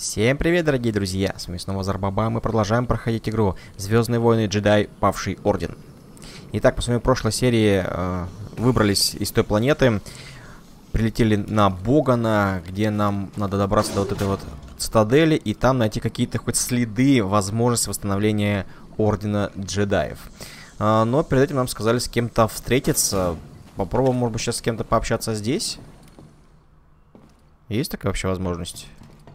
Всем привет, дорогие друзья! С вами снова Зарбаба, мы продолжаем проходить игру Звездные войны Джедай Павший Орден. Итак, после прошлой серии выбрались из той планеты, прилетели на Богана, где нам надо добраться до вот этой вот цитадели и там найти какие-то хоть следы возможности восстановления Ордена Джедаев. Но перед этим нам сказали с кем-то встретиться. Попробуем, может быть, сейчас с кем-то пообщаться здесь? Есть такая вообще возможность?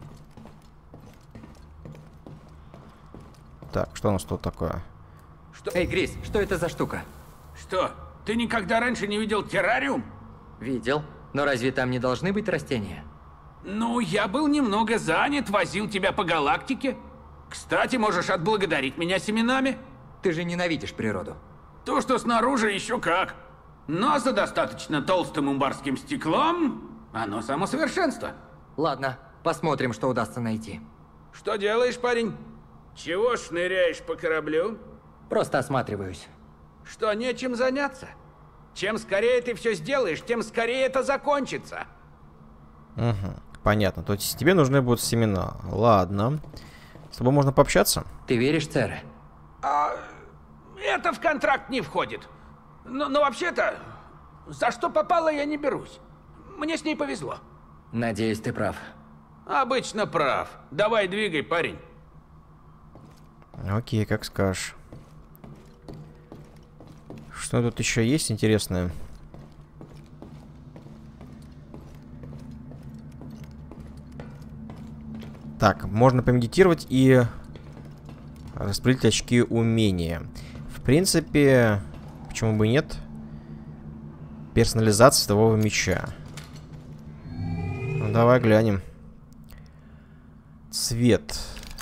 Так, что у нас тут такое? Что? Эй, Грис, что это за штука? Что, ты никогда раньше не видел террариум? Видел. Но разве там не должны быть растения? Ну, я был немного занят, возил тебя по галактике. Кстати, можешь отблагодарить меня семенами. Ты же ненавидишь природу. То, что снаружи, еще как. Но за достаточно толстым умбарским стеклом, оно само совершенство. Ладно, посмотрим, что удастся найти. Что делаешь, парень? Чего шныряешь по кораблю? Просто осматриваюсь. Что, нечем заняться? Чем скорее ты все сделаешь, тем скорее это закончится. Угу, понятно. То есть тебе нужны будут семена. Ладно. С тобой можно пообщаться? Ты веришь, Цере? Это в контракт не входит. Но вообще-то, за что попало, я не берусь. Мне с ней повезло. Надеюсь, ты прав. Обычно прав. Давай двигай, парень. Окей, как скажешь. Что тут еще есть интересное? Так, можно помедитировать и распределить очки умения. В принципе, почему бы и нет? Персонализация светового меча. Ну, давай глянем. Цвет.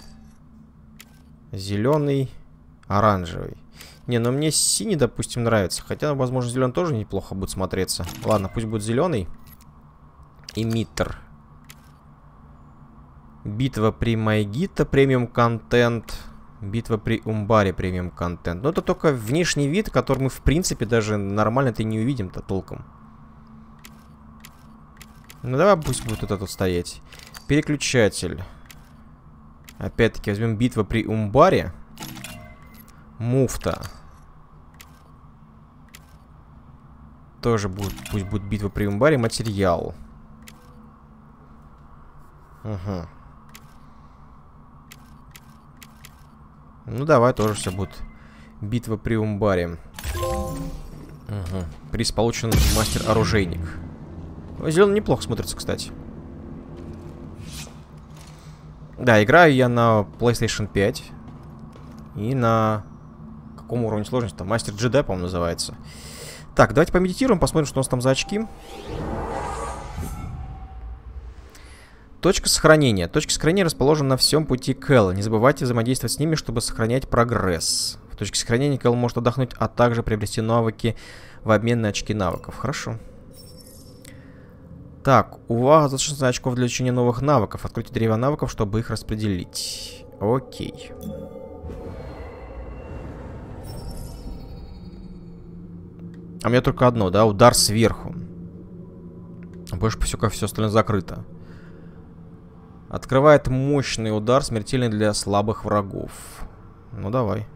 Зеленый, оранжевый. Не, ну мне синий, допустим, нравится. Хотя, возможно, зеленый тоже неплохо будет смотреться. Ладно, пусть будет зеленый. Эмиттер. Битва при Майгита, премиум контент. Битва при Умбаре, премиум контент. Но это только внешний вид, который мы, в принципе, даже нормально-то не увидим-то толком. Ну давай пусть будет вот этот стоять. Переключатель. Опять-таки возьмем битва при Умбаре. Муфта. Тоже будет, пусть будет битва при Умбаре. Материал. Угу. Ну давай тоже все будет. Битва при Умбаре. Угу. Приз получен мастер-оружейник. Зеленый неплохо смотрится, кстати. Да, играю я на PlayStation 5. И на... Каком уровне сложности? Там Мастер Джедай, по-моему, называется. Так, давайте помедитируем, посмотрим, что у нас там за очки. Точка сохранения. Точка сохранения расположена на всем пути Кэлла. Не забывайте взаимодействовать с ними, чтобы сохранять прогресс. В точке сохранения Кэлл может отдохнуть, а также приобрести навыки в обмен на очки навыков. Хорошо. Так, у вас достаточно очков для изучения новых навыков. Откройте древо навыков, чтобы их распределить. Окей. А у меня только одно, да? Удар сверху. Больше все остальное закрыто. Открывает мощный удар, смертельный для слабых врагов. Ну, давай.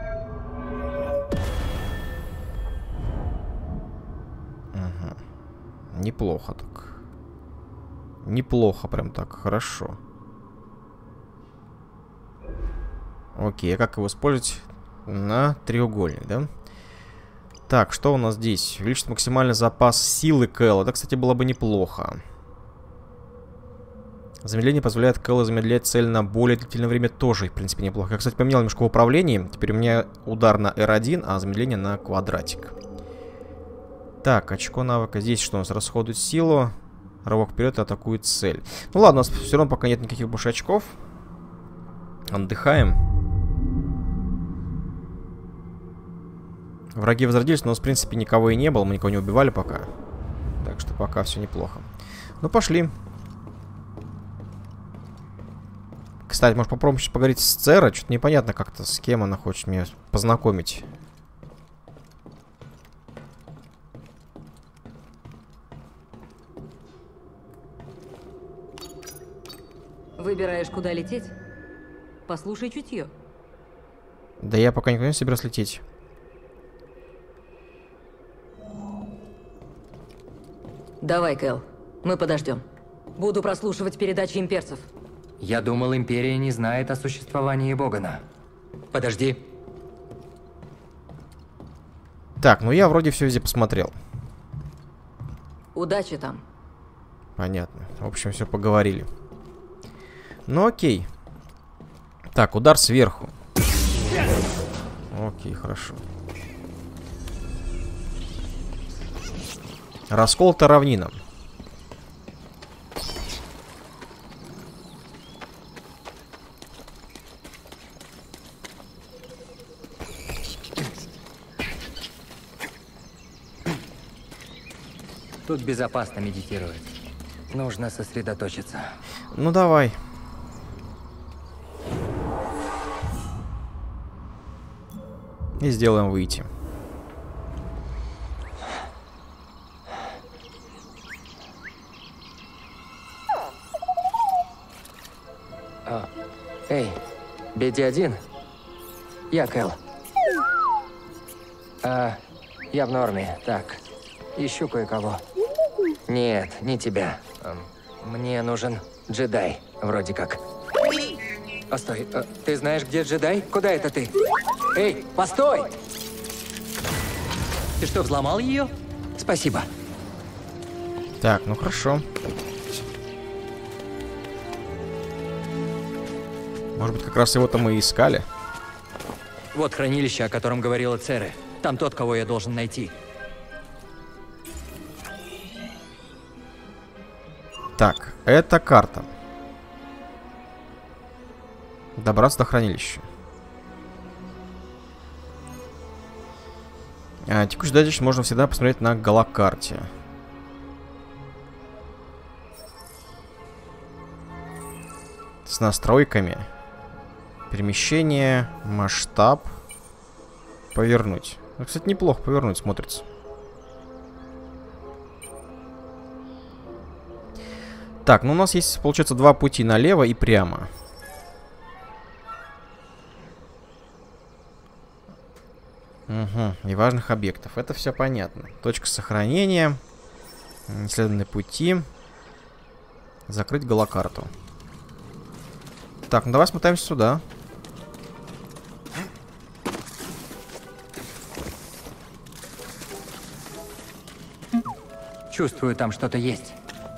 Угу. Неплохо так. Неплохо прям так, хорошо. Окей, а как его использовать? На треугольник, да? Так, что у нас здесь? Увеличить максимальный запас силы Кэлла. Это, кстати, было бы неплохо. Замедление позволяет Кэллу замедлять цель на более длительное время. Тоже, в принципе, неплохо. Я, кстати, поменял немножко в управлении. Теперь у меня удар на R1, а замедление на квадратик. Так, очко навыка. Здесь что у нас? Расходует силу. Рывок вперед и атакует цель. Ну ладно, у нас все равно пока нет никаких больше очков. Отдыхаем. Враги возродились, но у нас, в принципе, никого и не было. Мы никого не убивали пока. Так что пока все неплохо. Ну, пошли. Кстати, может попробуем сейчас поговорить с Церой? Что-то непонятно как-то, с кем она хочет меня познакомить. Выбираешь, куда лететь? Послушай чутье. Да я пока никуда не собираюсь лететь. Давай, Кэл. Мы подождем. Буду прослушивать передачи имперцев. Я думал, Империя не знает о существовании Богана. Подожди. Так, ну я вроде все везде посмотрел. Удачи там. Понятно. В общем, все поговорили. Ну окей. Так, удар сверху. Окей, хорошо. Расколота равнина. Тут безопасно медитировать. Нужно сосредоточиться. Ну давай. И сделаем выйти. Эй, BD1. Я Кэл. Я в норме. Так, ищу кое-кого. Нет, не тебя. Мне нужен джедай, вроде как. Постой, ты знаешь, где джедай? Куда это ты? Эй, постой! Ты что, взломал ее? Спасибо. Так, ну хорошо. Может быть, как раз его-то мы и искали. Вот хранилище, о котором говорила Церы. Там тот, кого я должен найти. Так, это карта. Добраться до хранилища. Текущую датчик можно всегда посмотреть на голокарте. С настройками. Перемещение, масштаб. Повернуть. Ну, кстати, неплохо повернуть смотрится. Так, ну у нас есть, получается, два пути: налево и прямо. Угу, и важных объектов. Это все понятно. Точка сохранения. Исследованные пути. Закрыть голокарту. Так, ну давай смотаемся сюда. Чувствую, там что-то есть.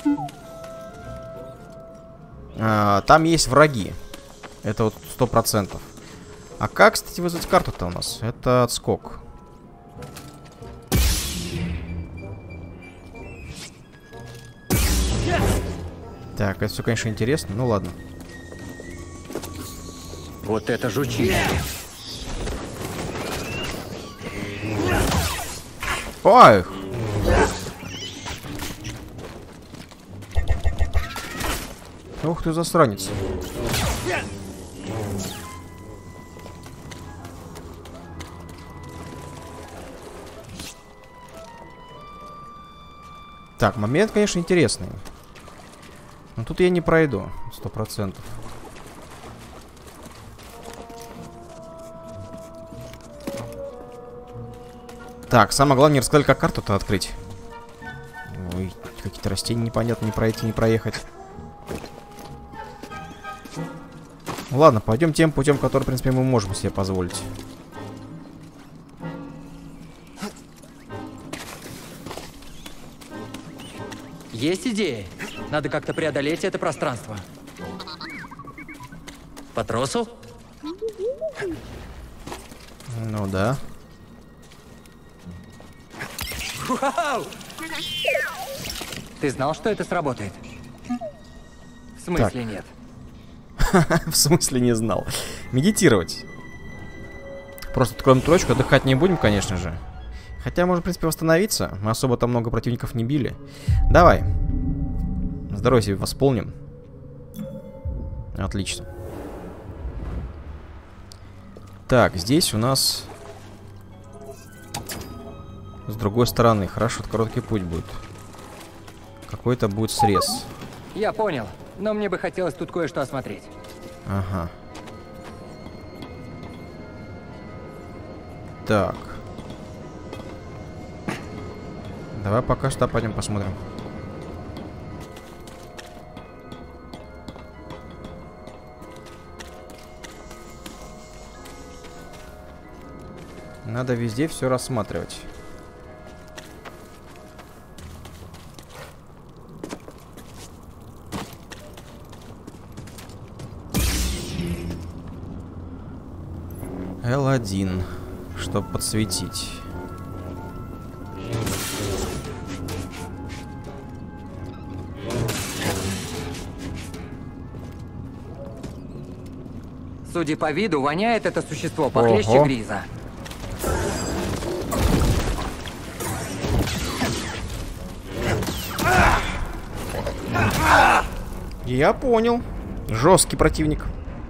Там есть враги. Это вот 100%. А как, кстати, вызвать карту-то у нас? Это отскок. Так, это все, конечно, интересно. Ну ладно. Вот это жучи. Ой! Ух ты, засранец. Так, момент, конечно, интересный. Но тут я не пройду, 100%. Так, самое главное, не рассказали, как карту-то открыть. Ой, какие-то растения непонятно, не пройти, не проехать. Ладно, пойдем тем путем, который, в принципе, мы можем себе позволить. Есть идеи? Надо как-то преодолеть это пространство. По тросу? Ну да. Вау! Ты знал, что это сработает? В смысле нет? В смысле не знал. Медитировать. Просто откроем точку, отдыхать не будем, конечно же. Хотя, можно, в принципе, восстановиться. Мы особо там много противников не били. Давай. Здоровье себе восполним. Отлично. Так, здесь у нас... С другой стороны. Хорошо, это короткий путь будет. Какой-то будет срез. Я понял. но мне бы хотелось тут кое-что осмотреть. Ага. Так. Давай пока что пойдем посмотрим. Надо везде все рассматривать. L1, чтобы подсветить. Судя по виду, воняет это существо похлеще Гриза. Я понял. Жесткий противник.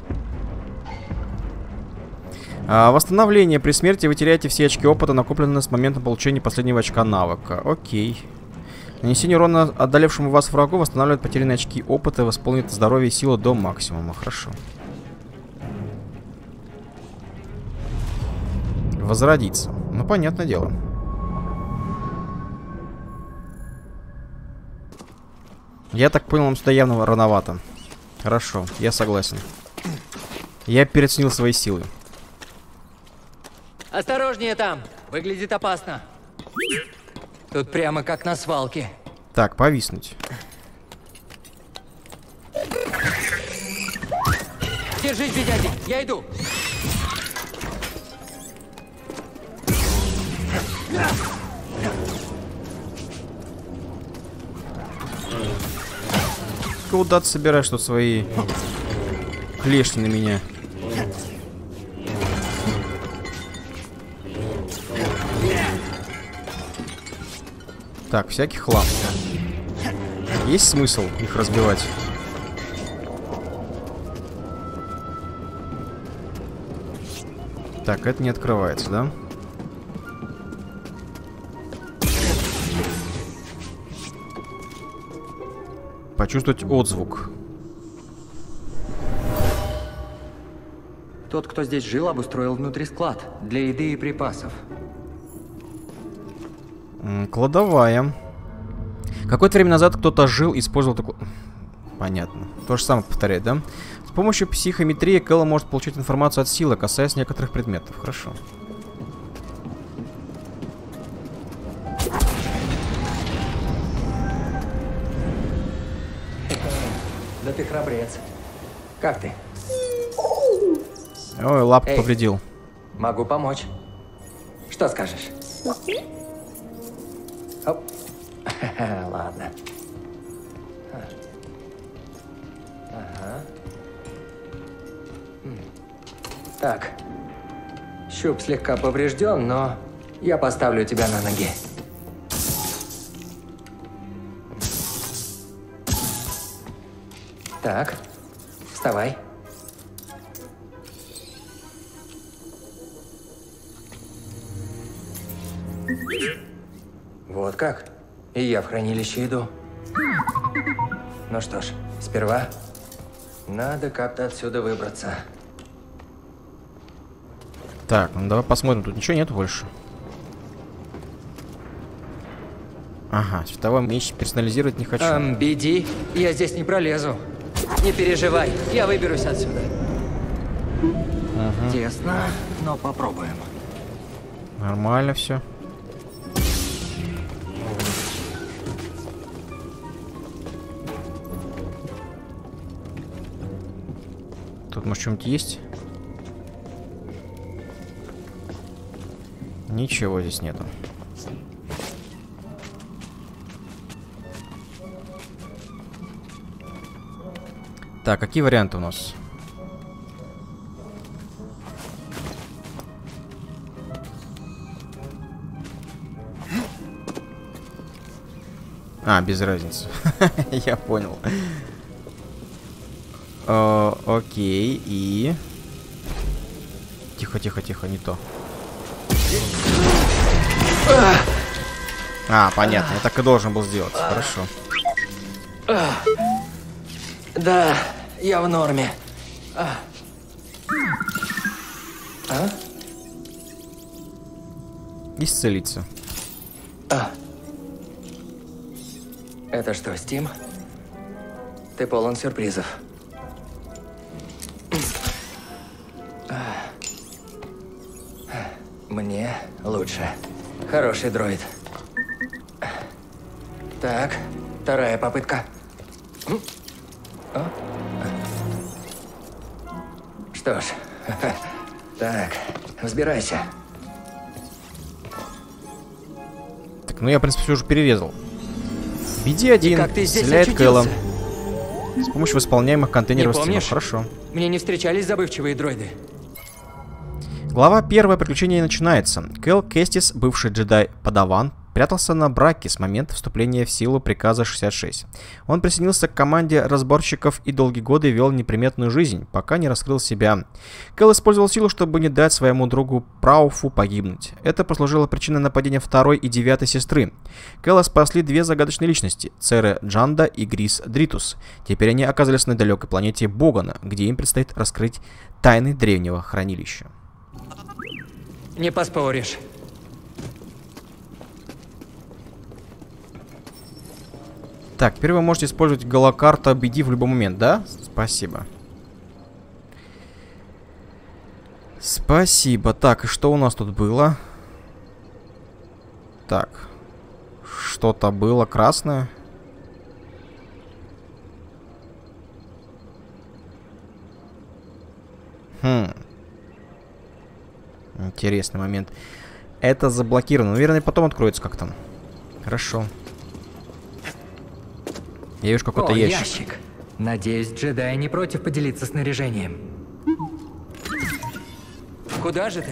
Восстановление. При смерти вы теряете все очки опыта, накопленные с момента получения последнего очка навыка. Окей. Нанесение урона одолевшему вас врагу восстанавливает потерянные очки опыта и восполнит здоровье и силу до максимума. Хорошо. Возродиться. Ну, понятное дело. Я так понял, нам сюда явно рановато. Хорошо, я согласен. Я переоценил свои силы. Осторожнее там! Выглядит опасно. Тут прямо как на свалке. Так, повиснуть. Держись, дядя, я иду. Куда ты собираешь тут свои клешни на меня? Так, всякий хлам. Есть смысл их разбивать? Так, это не открывается, да? Почувствовать отзвук. Тот, кто здесь жил, обустроил внутри склад для еды и припасов. Кладовая. Какое-то время назад кто-то жил и использовал такой... Понятно. То же самое повторяет, да? С помощью психометрии Кэлла может получить информацию от силы, касаясь некоторых предметов. Хорошо. Да ты храбрец. Как ты? Ой, лапку повредил. Могу помочь. Что скажешь? Оп. Ладно. Ага. Так. Щуп слегка поврежден, но я поставлю тебя на ноги. Так. Вставай. Вот как? И я в хранилище иду. Ну что ж, сперва надо как-то отсюда выбраться. Так, ну давай посмотрим. Тут ничего нет больше. Ага, световой меч персонализировать не хочу. Беди, я здесь не пролезу. Не переживай, я выберусь отсюда. Тесно, но попробуем. Нормально все. Тут, может, что-нибудь есть? Ничего здесь нету. Так, какие варианты у нас? А, без разницы. Я понял. Окей, и... Тихо, тихо, тихо, не то. А, понятно, я так и должен был сделать. Хорошо. Да, я в норме. Исцелиться. Это что, Стим? Ты полон сюрпризов. Мне лучше. Хороший дроид. Так, вторая попытка. Что ж, так, взбирайся. Так, ну я, в принципе, все уже перерезал. BD-1 Как ты здесь исцеляет Кэла очутился? с помощью восполняемых контейнеров Не стимов. помнишь? Хорошо. Мне не встречались забывчивые дроиды. Глава 1 приключения начинается. Кэл Кестис, бывший джедай-падаван, прятался на Браке с момента вступления в силу приказа 66. Он присоединился к команде разборщиков и долгие годы вел неприметную жизнь, пока не раскрыл себя. Кэл использовал силу, чтобы не дать своему другу Прауфу погибнуть. Это послужило причиной нападения второй и девятой сестры. Кэла спасли две загадочные личности — Цере Джанда и Грис Дритус. Теперь они оказались на далекой планете Богана, где им предстоит раскрыть тайны древнего хранилища. Не поспоришь. Так, теперь вы можете использовать голокарту BD в любой момент, да? Спасибо. Спасибо. Так, и что у нас тут было? Так. Что-то было красное. Интересный момент. Это заблокировано. Наверное, потом откроется как-то. Хорошо. Я вижу какой-то ящик. Надеюсь, джедаи не против поделиться снаряжением. Куда же ты?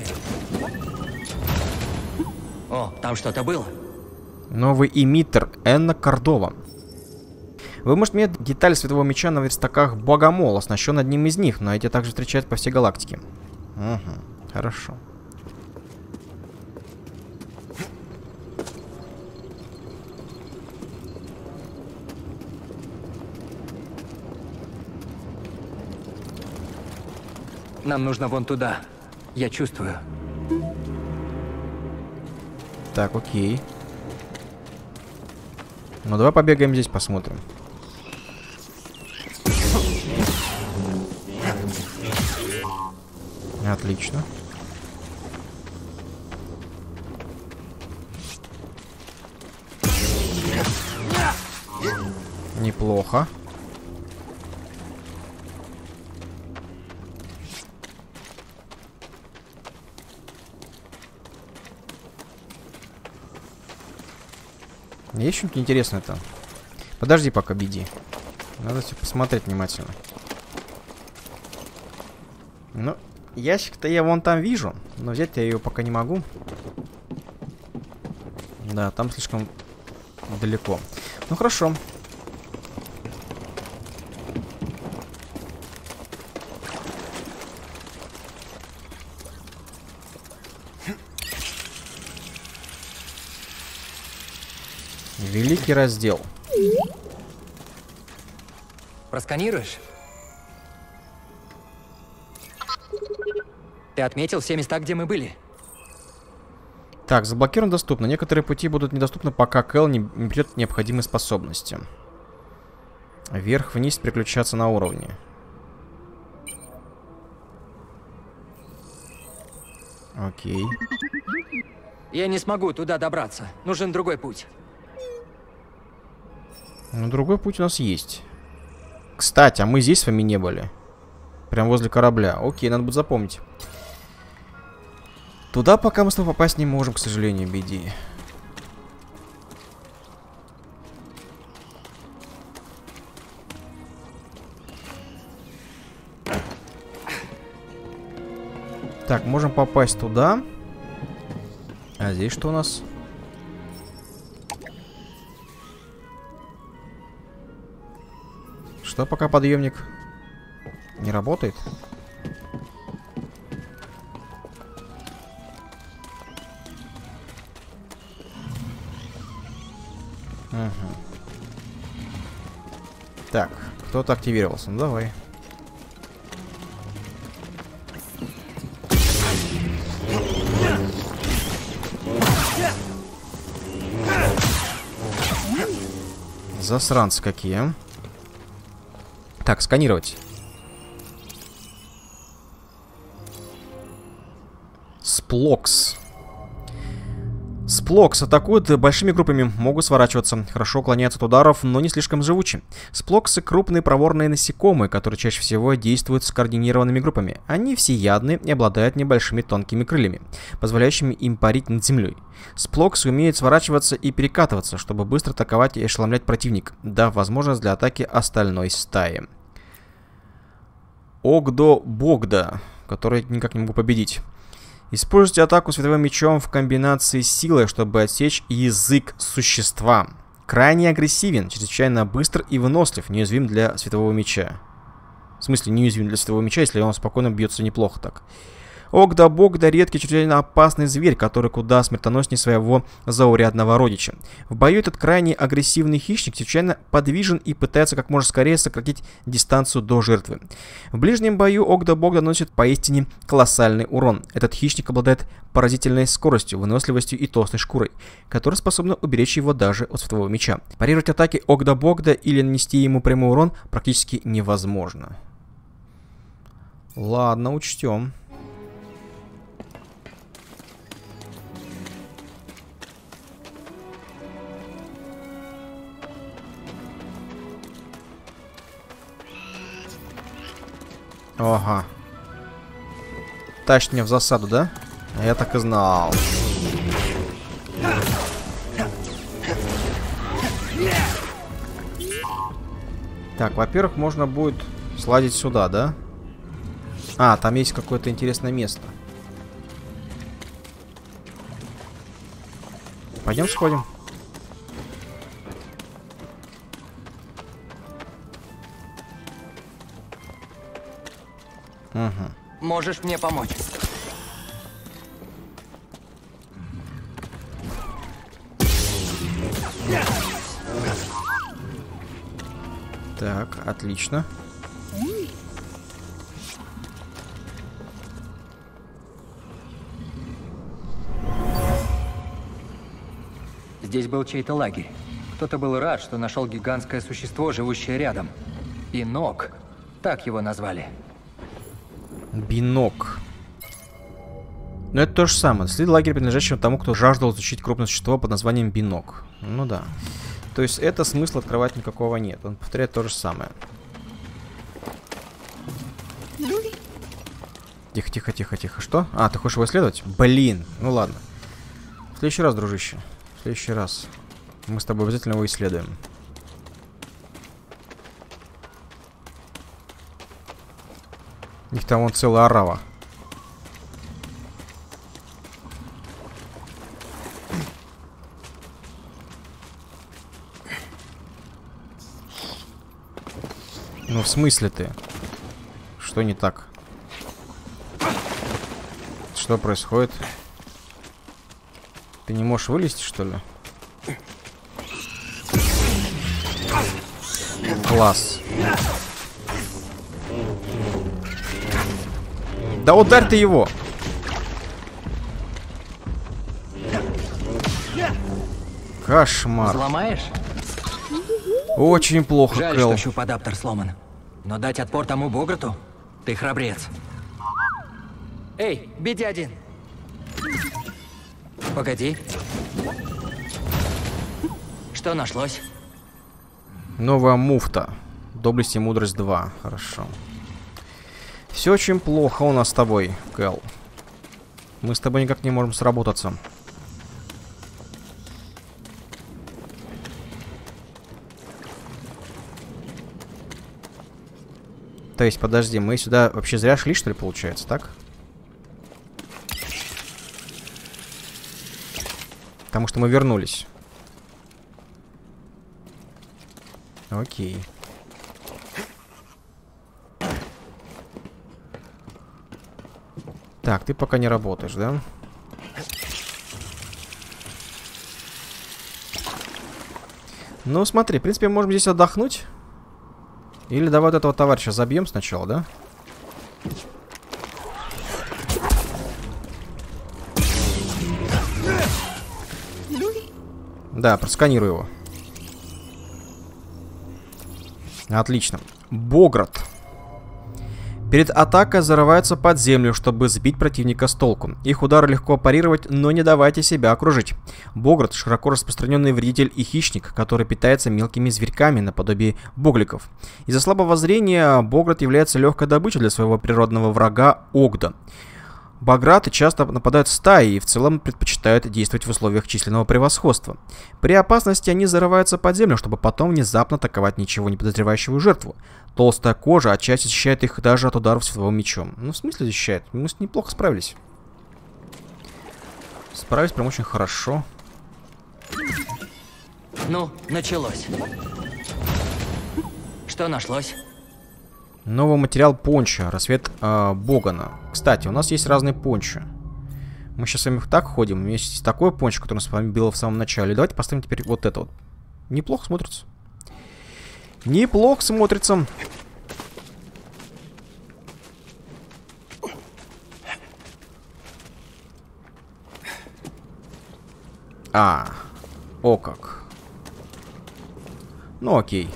О, там что-то было. Новый эмиттер Энна Кордова. Вы можете иметь детали светового меча на верстаках Богомол, оснащен одним из них, но эти также встречаются по всей галактике. Угу, хорошо. Нам нужно вон туда. Я чувствую. Так, окей. Ну, давай побегаем здесь, посмотрим. Отлично. Неплохо. Есть что-нибудь интересное-то? Подожди пока, BD. Надо все посмотреть внимательно. Ну, ящик-то я вон там вижу, но взять я ее пока не могу. Да, там слишком далеко. Ну, хорошо. Великий раздел. Просканируешь? Ты отметил все места, где мы были? Так, заблокировано доступно. Некоторые пути будут недоступны, пока Кэл не берет необходимые способности. Вверх-вниз переключаться на уровне. Окей. Я не смогу туда добраться. Нужен другой путь. Ну, другой путь у нас есть. Кстати, а мы здесь с вами не были. Прям возле корабля. Окей, надо будет запомнить. Туда пока мы с тобой попасть не можем, к сожалению, BD. Так, можем попасть туда. А здесь что у нас? Что пока подъемник не работает? Угу. Так, Кто-то активировался. Ну, давай. Засранцы какие, а? Так, сканировать. Сплокс. Сплокс атакуют большими группами, могут сворачиваться, хорошо уклоняются от ударов, но не слишком живучи. Сплоксы — крупные проворные насекомые, которые чаще всего действуют скоординированными группами. Они всеядны и обладают небольшими тонкими крыльями, позволяющими им парить над землей. Сплоксы умеют сворачиваться и перекатываться, чтобы быстро атаковать и ошеломлять противника, дав возможность для атаки остальной стаи. Огдо-богда, который никак не могу победить. Используйте атаку световым мечом в комбинации с силой, чтобы отсечь язык существа. Крайне агрессивен, чрезвычайно быстр и вынослив, неуязвим для светового меча. В смысле, неуязвим для светового меча, если он спокойно бьется неплохо так. Огда-богда — редкий, чрезвычайно опасный зверь, который куда смертоноснее своего заурядного родича. В бою этот крайне агрессивный хищник чрезвычайно подвижен и пытается как можно скорее сократить дистанцию до жертвы. В ближнем бою Огда-богда наносит поистине колоссальный урон. Этот хищник обладает поразительной скоростью, выносливостью и толстой шкурой, которая способна уберечь его даже от светового меча. Парировать атаки Огда-богда или нанести ему прямой урон практически невозможно. Ладно, учтем. Ага. Тащит меня в засаду, да? А я так и знал. Так, во-первых, можно будет сладить сюда, да? А, там есть какое-то интересное место. Пойдем сходим. Угу. Можешь мне помочь? Так, отлично. Здесь был чей-то лагерь. Кто-то был рад, что нашел гигантское существо, живущее рядом. Инок. Так его назвали. Бинок. Но это то же самое. Следует лагерь, принадлежащий тому, кто жаждал изучить крупное существо под названием бинок. Ну да. То есть это смысла открывать никакого нет. Он повторяет то же самое. Тихо, тихо, тихо, тихо. Что? А, ты хочешь его исследовать? Блин. Ну ладно. В следующий раз, дружище. В следующий раз. Мы с тобой обязательно его исследуем. Их там вон целая орава. Ну, в смысле ты? Что не так? Что происходит? Ты не можешь вылезти, что ли? Класс. Да ударь ты его! Кошмар. Взломаешь? Очень плохо, Жаль, Кэл. что щуп-адаптер сломан. Но дать отпор тому Бограту? Ты храбрец. Эй, бедядин! Погоди. Что нашлось? Новая муфта. Доблесть и мудрость 2. Хорошо. Все очень плохо у нас с тобой, Кэл. Мы с тобой никак не можем сработаться. То есть, подожди, мы сюда вообще зря шли, что ли, получается, так? Потому что мы вернулись. Окей. Так, ты пока не работаешь, да? Ну, смотри, в принципе, можем здесь отдохнуть. Или давай вот этого товарища забьем сначала, да? Да, просканирую его. Отлично. Бограт. Перед атакой зарываются под землю, чтобы сбить противника с толку. Их удары легко парировать, но не давайте себя окружить. Бограт — широко распространенный вредитель и хищник, который питается мелкими зверьками наподобие богликов. Из-за слабого зрения Бограт является легкой добычей для своего природного врага Огда. Бограты часто нападают стаей и в целом предпочитают действовать в условиях численного превосходства. При опасности они зарываются под землю, чтобы потом внезапно атаковать ничего не подозревающую жертву. Толстая кожа отчасти защищает их даже от ударов световым мечом. Ну, в смысле защищает? Мы неплохо справились. Справились прям очень хорошо. Ну, началось. Что нашлось? Новый материал пончо. Рассвет Богана. Кстати, у нас есть разные пончо. Мы сейчас с вами так ходим. У меня есть такое пончо, которое с вами было в самом начале. Давайте поставим теперь вот это вот. Неплохо смотрится. Неплохо смотрится. О как. Ну окей.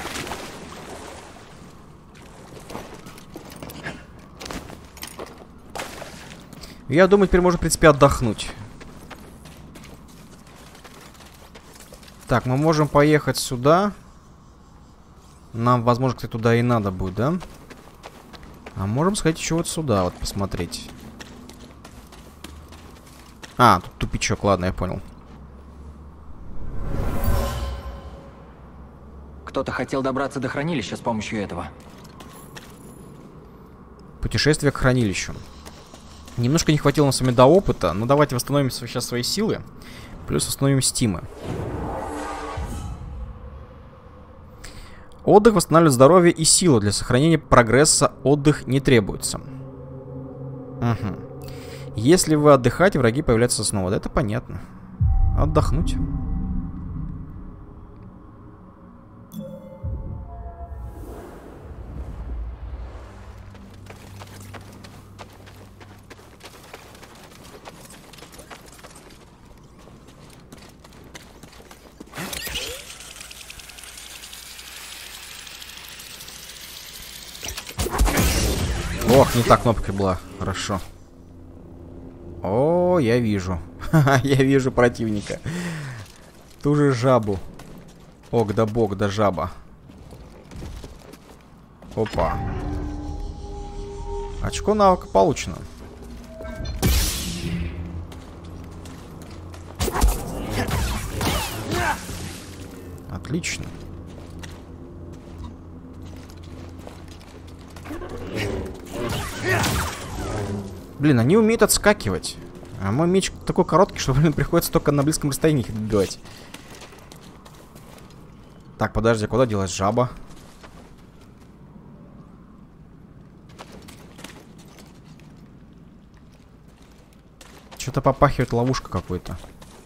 Я думаю, теперь можно, в принципе, отдохнуть. Так, мы можем поехать сюда. Нам, возможно, кстати, туда и надо будет, да? А можем сходить еще вот сюда, вот посмотреть. Тут тупичок, ладно, я понял. Кто-то хотел добраться до хранилища с помощью этого. Путешествие к хранилищу. Немножко не хватило нам с вами до опыта, но давайте восстановим сейчас свои силы. Плюс восстановим стимы. Отдых восстанавливает здоровье и силу. Для сохранения прогресса отдых не требуется. Угу. Если вы отдыхаете, враги появляются снова. Да, это понятно. Отдохнуть. Ох, не та кнопка была. Хорошо. О, я вижу. Я вижу противника. Ту же жабу. Ог да бог да жаба. Опа. Очко навыка получено. Отлично. Блин, они умеют отскакивать. А мой меч такой короткий, что, блин, приходится только на близком расстоянии их добивать. Так, подожди, куда делась жаба? Что-то попахивает ловушка какой-то.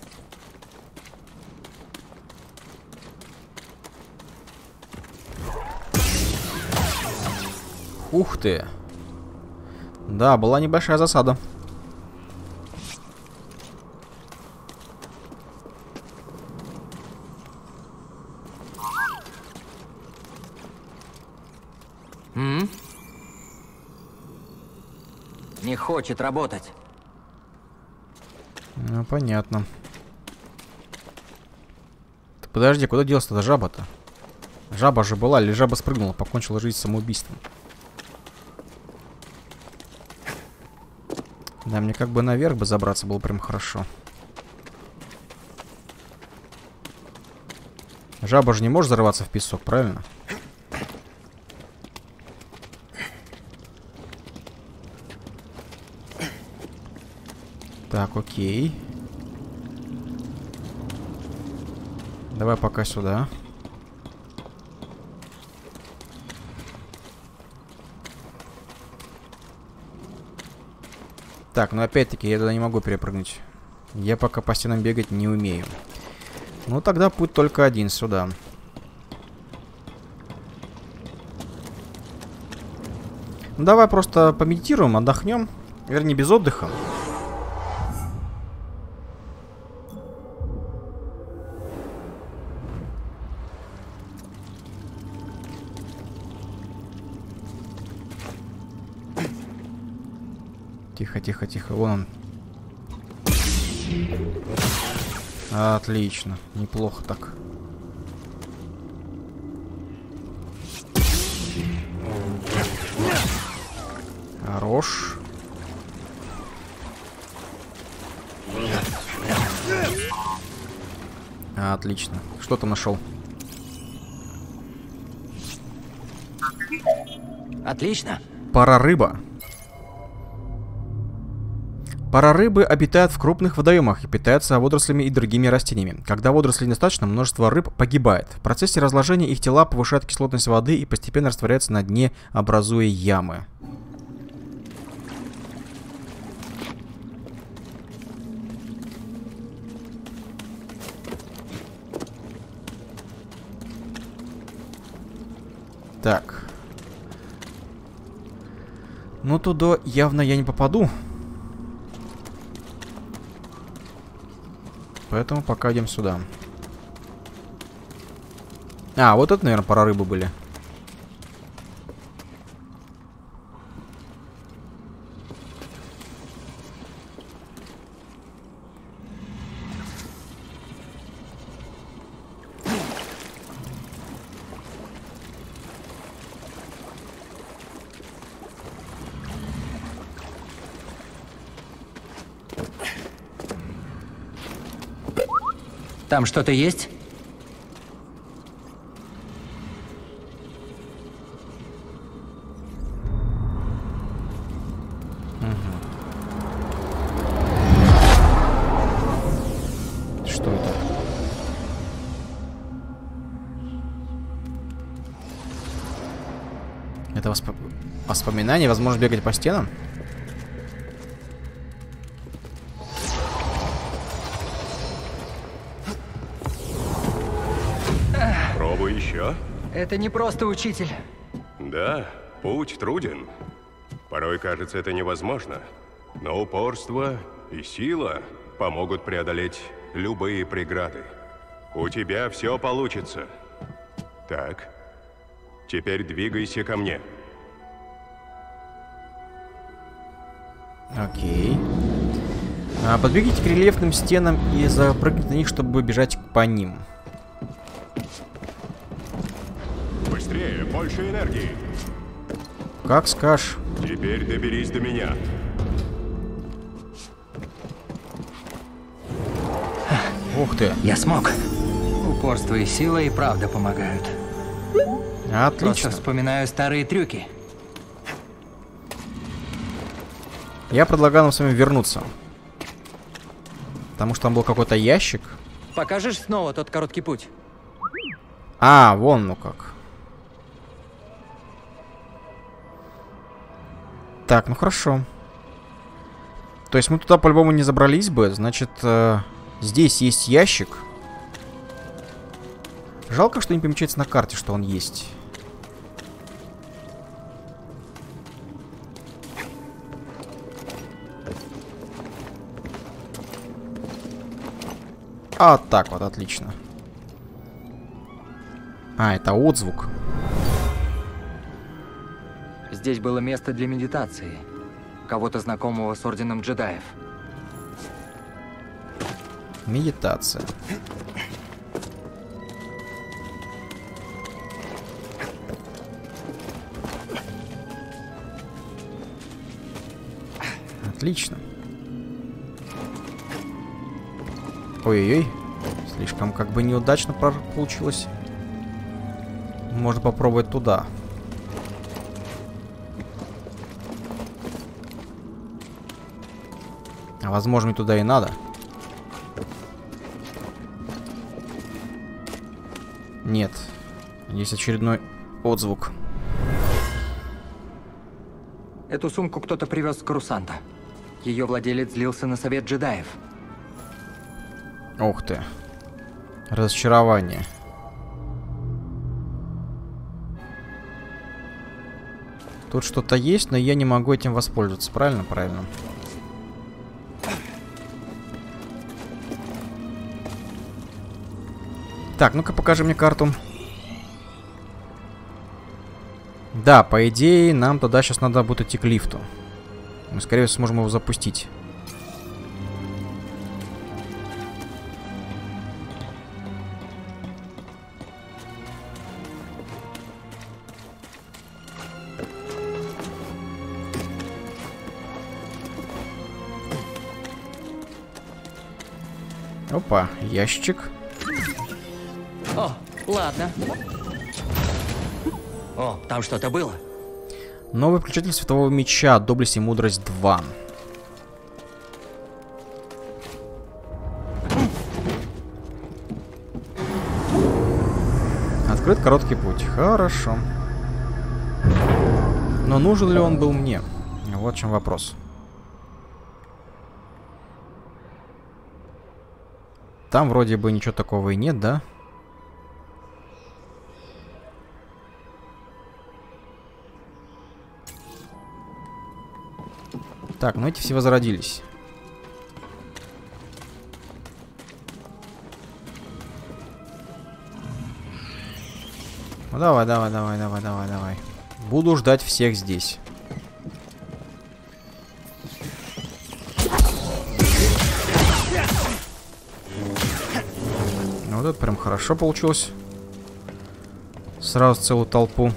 Ух ты. Да, была небольшая засада. Не хочет работать. Ну, понятно. Ты подожди, куда делась эта жаба-то? Жаба же была, или жаба спрыгнула, покончила жизнь самоубийством? Да, мне как бы наверх бы забраться было прям хорошо. Жаба же не может зарываться в песок, правильно? Так, окей. Давай пока сюда. Так, но опять-таки я туда не могу перепрыгнуть. Я пока по стенам бегать не умею. Ну тогда путь только один, сюда. Давай просто помедитируем, отдохнем. Вернее, без отдыха. Тихо, тихо, тихо. Вон он. Отлично. Неплохо так. Хорош. Отлично. Что ты нашел? Отлично. Парарыба. Парарыбы обитают в крупных водоемах и питаются водорослями и другими растениями. Когда водорослей недостаточно, множество рыб погибает. В процессе разложения их тела повышают кислотность воды и постепенно растворяются на дне, образуя ямы. Так. Ну, туда явно я не попаду. Поэтому пока идем сюда. А, вот это, наверное, парарыбы были. Там что-то есть? Что это? Это воспоминание? Возможно бегать по стенам? Пробуй еще. Это не просто учитель. Да, путь труден. Порой кажется это невозможно. Но упорство и сила помогут преодолеть любые преграды. У тебя все получится. Так, теперь двигайся ко мне. Окей. Подбегите к рельефным стенам и запрыгните на них, чтобы бежать по ним. Быстрее, больше энергии. Как скажешь. Теперь доберись до меня. Ух ты. Я смог. Упорство и сила и правда помогают. Просто Отлично. вспоминаю старые трюки. Я предлагаю нам с вами вернуться. Потому что там был какой-то ящик. Покажешь снова тот короткий путь? А, вон ну как. Так, ну хорошо. То есть мы туда по-любому не забрались бы. Значит, здесь есть ящик. Жалко, что не помечается на карте, что он есть. А, так вот, отлично. А, это отзвук. Здесь было место для медитации. Кого-то знакомого с Орденом Джедаев. Медитация. Отлично. Ой-ой-ой. Слишком как бы неудачно получилось. Можно попробовать туда. А возможно, и туда и надо. Нет. Есть очередной отзвук. Эту сумку кто-то привез с Корусанта. Ее владелец злился на совет джедаев. Ух ты. Разочарование. Тут что-то есть, но я не могу этим воспользоваться. Правильно? Правильно. Так, ну-ка покажи мне карту. Да, по идее, нам туда сейчас надо будет идти к лифту. Мы, скорее всего, сможем его запустить. Опа, ящик. О, ладно. О, там что-то было. Новый включатель светового меча. Доблесть и мудрость 2. Открыт короткий путь. Хорошо. Но нужен ли он был мне? Вот в чем вопрос. Там вроде бы ничего такого и нет, да? Так, ну эти все возродились. Ну давай, давай, давай, давай, давай, давай. Буду ждать всех здесь. Вот это прям хорошо получилось. Сразу целую толпу.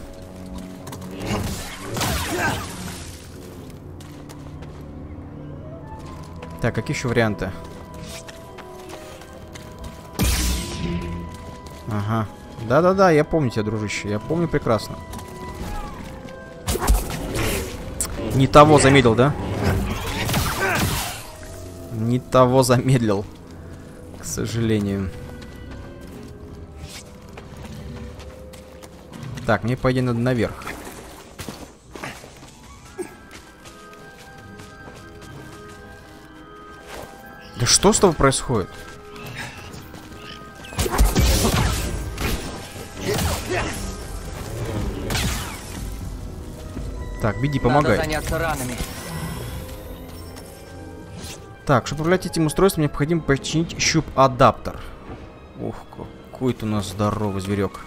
Так, какие еще варианты? Ага. Да-да-да, я помню тебя, дружище. Я помню прекрасно. Не того замедлил, да? Не того замедлил. К сожалению. Так, мне, по идее, надо наверх. Да что с тобой происходит? Так, беги, помогай. Надо заняться ранами. Так, чтобы управлять этим устройством, необходимо починить щуп-адаптер. Ух, какой-то у нас здоровый зверек.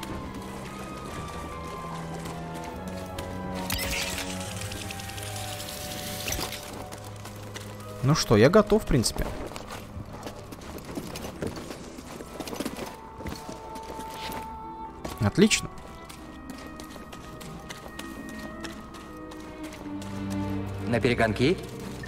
Ну что, я готов, в принципе. Отлично. На перегонки?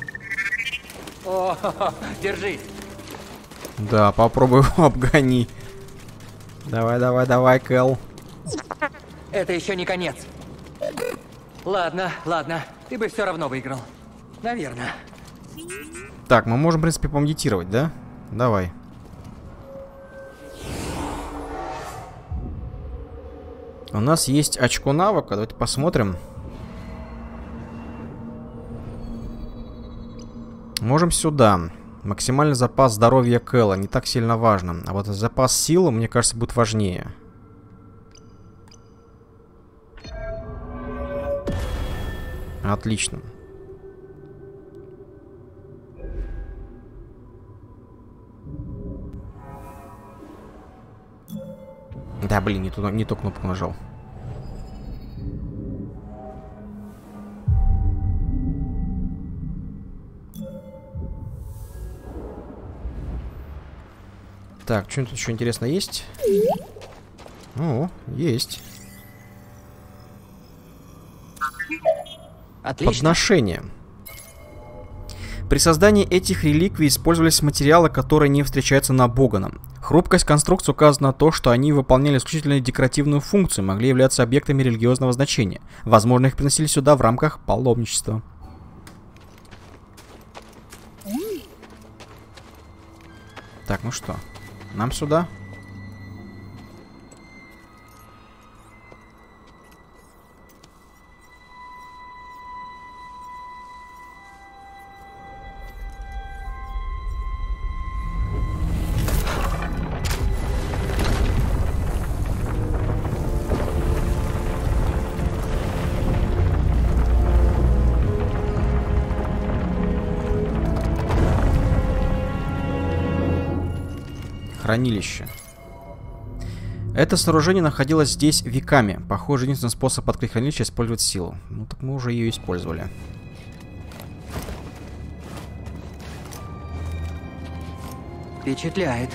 О, держись. Да, попробуй его обгони. Давай, давай, давай, Кэл. Это еще не конец. Ладно, ладно. Ты бы все равно выиграл. Наверное. Так, мы можем, в принципе, помедитировать, да? Давай. У нас есть очко навыка. Давайте посмотрим. Можем сюда. Максимальный запас здоровья Кэла. Не так сильно важно. А вот запас силы, мне кажется, будет важнее. Отлично. Да, блин, не ту кнопку нажал. Так, что-нибудь тут еще интересно есть? О, есть. Отлично. Подношение. При создании этих реликвий использовались материалы, которые не встречаются на Боганом. Хрупкость конструкции указана на то, что они выполняли исключительно декоративную функцию, могли являться объектами религиозного значения. Возможно, их приносили сюда в рамках паломничества. Так, ну что, нам сюда? Хранилище. Это сооружение находилось здесь веками. Похоже, единственный способ открыть хранилище — использовать силу. Ну так мы уже ее использовали. Впечатляет.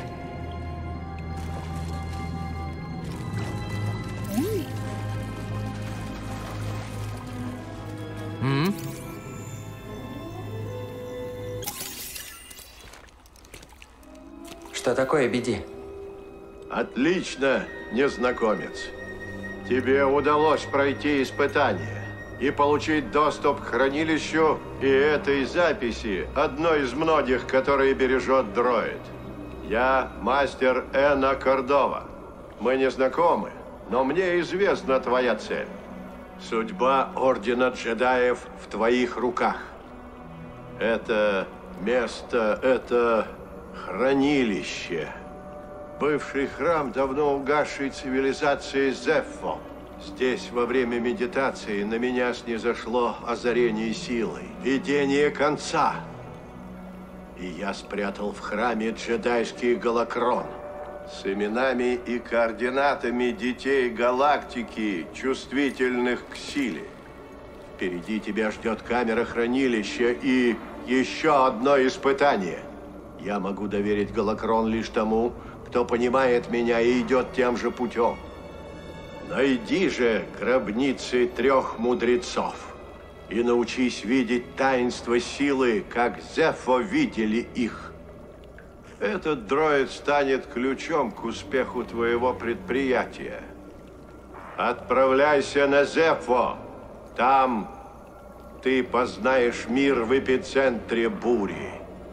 Что такое, Биди? Отлично, незнакомец. Тебе удалось пройти испытание и получить доступ к хранилищу и этой записи, одной из многих, которые бережет дроид. Я мастер Эна Кордова. Мы не знакомы, но мне известна твоя цель. Судьба Ордена Джедаев в твоих руках. Это место, это хранилище. Бывший храм давно угасшей цивилизации Зеффо. Здесь во время медитации на меня снизошло озарение силой, видение конца. И я спрятал в храме джедайский голокрон с именами и координатами детей галактики, чувствительных к силе. Впереди тебя ждет камера хранилища и еще одно испытание. Я могу доверить голокрон лишь тому, кто понимает меня и идет тем же путем. Найди же гробницы 3 мудрецов и научись видеть таинство силы, как Зеффо видели их. Этот дроид станет ключом к успеху твоего предприятия. Отправляйся на Зеффо. Там ты познаешь мир в эпицентре бури.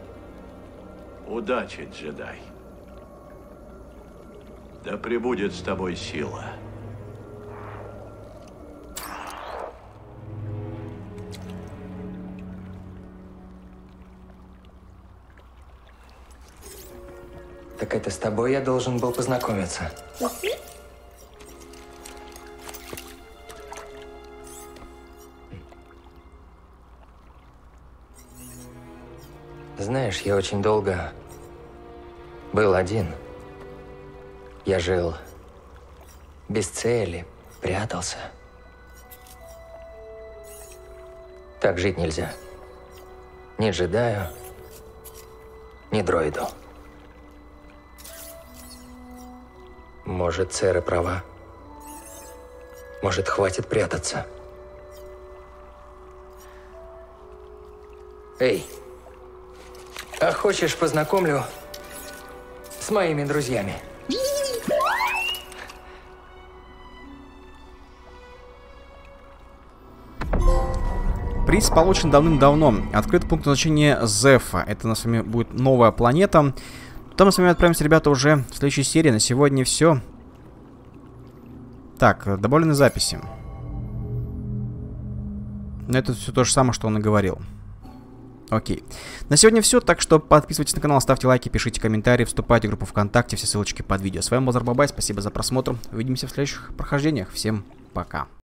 Удачи, джедай. Да пребудет с тобой сила. Так это с тобой я должен был познакомиться. Знаешь, я очень долго был один. Я жил без цели, прятался. Так жить нельзя. Ни джедаю, ни дроиду. Может, Цера права. Может, хватит прятаться. Эй, а хочешь, познакомлю с моими друзьями? Приз получен давным-давно. Открыт пункт назначения Зеффа. Это у нас с вами будет новая планета. Там мы с вами отправимся, ребята, уже в следующей серии. На сегодня все. Так, добавлены записи. Но это все то же самое, что он и говорил. Окей. На сегодня все, так что подписывайтесь на канал, ставьте лайки, пишите комментарии, вступайте в группу ВКонтакте, все ссылочки под видео. С вами был Зарбабай, спасибо за просмотр. Увидимся в следующих прохождениях. Всем пока.